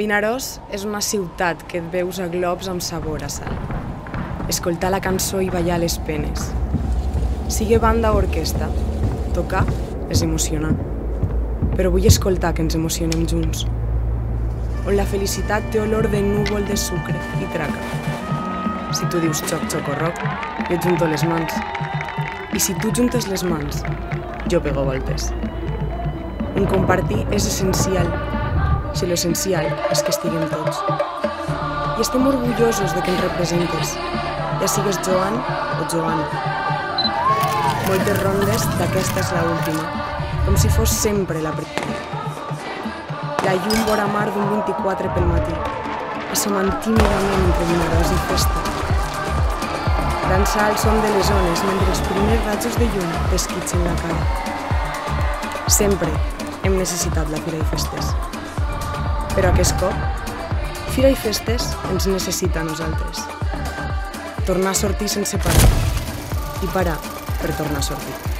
Vinaròs és una ciutat que et veus a globs amb sabor a sal. Escoltar la cançó i ballar les penes. Sigue banda o orquestra, tocar és emocionar. Però vull escoltar que ens emocionem junts. On la felicitat té olor de núvol de sucre i traca. Si tu dius xoc, xoc o roc, jo junto les mans. I si tu juntes les mans, jo pego voltes. Un compartir és essencial, si l'essencial és que estiguem tots. I estem orgullosos de que ens representes, ja sigues Joan o Joana. Moltes rondes, d'aquesta és l'última, com si fos sempre la primera. La llum vora mar d'un 24 pel matí, assomant tímidament entre Vinaròs i festa. Dansar al son de les ones mentre els primers rajos de llum t'esquitxen la cara. Sempre hem necessitat la Fira i Festes. Però aquest cop, Fira i Festes ens necessita a nosaltres. Tornar a sortir sense parar i parar per tornar a sortir.